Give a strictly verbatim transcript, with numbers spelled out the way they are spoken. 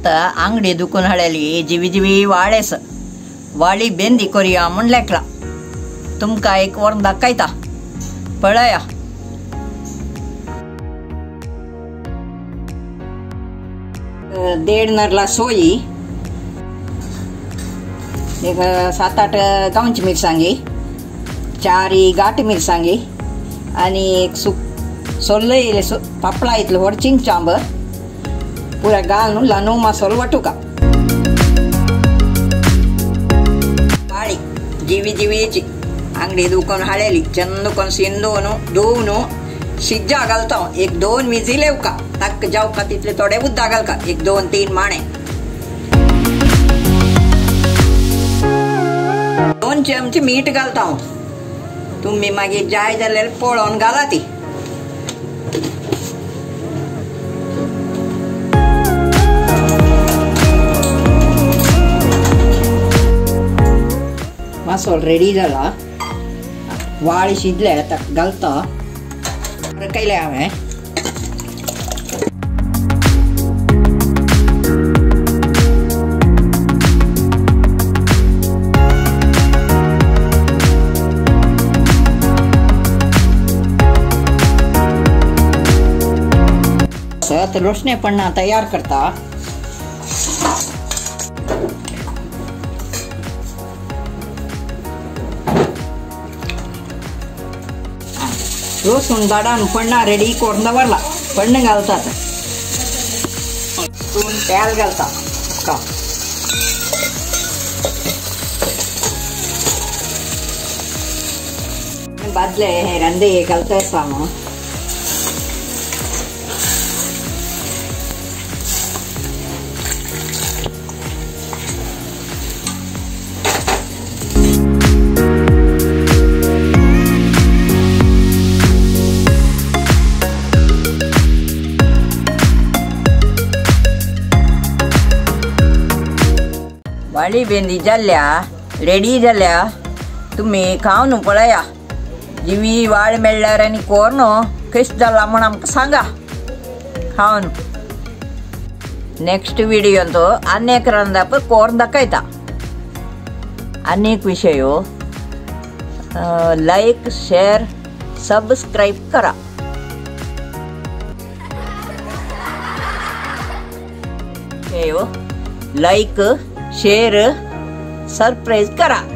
आता अंगडी दुखून हळ्याली जिवी जिवी वाळेस वाळी बेंदी करूया म्हण लेकला तुमका एक वर दाखयता पळया। देड नरला सोयी, एक सात आठ गावची मिरसांगी, चारी गाठ मिरसांगी आणि एक सुक सोल्ले इले सो पापळा इतलं व्हड चिंचांब पुरा घालून लानू मसालो वाटूका। पाळी जिवी जिवीची अंगडी दुकान हाळेली चंद कोन सिंधून धुवन शिज्जा घालता एक दोन विजी लेवका तक जाऊ का तिथले थोडे उद्दा घाल का एक दोन तीन माणे दोन चमचे मीठ घालता तुम्ही मागीर जाय जाल्यार पळोवन घाला ती। मसालो रेडी जाला वाळ शिजले ताका घालता कैले हांवें रोशनेपणा तयार करता। रोसून दाडान पण्णा रेडी करून दवरला पण्ण घालतात तेल घालता का बादले हे रंदे घालता सामो वाळी बेंदी जाल्ल्या रेडी जाल्या तुम्ही खावन पळया जिवी वाळ मेळ्ळ्यार आनी कोर्नो कशें जाला म्हण आमकां सांगा खावन। नेक्स्ट व्हिडिओन तो आनेक रांदप कोरून दाखयता आनेक विषय लाईक शेअर सबस्क्राईब करा। लाईक शेअर सरप्राईज करा।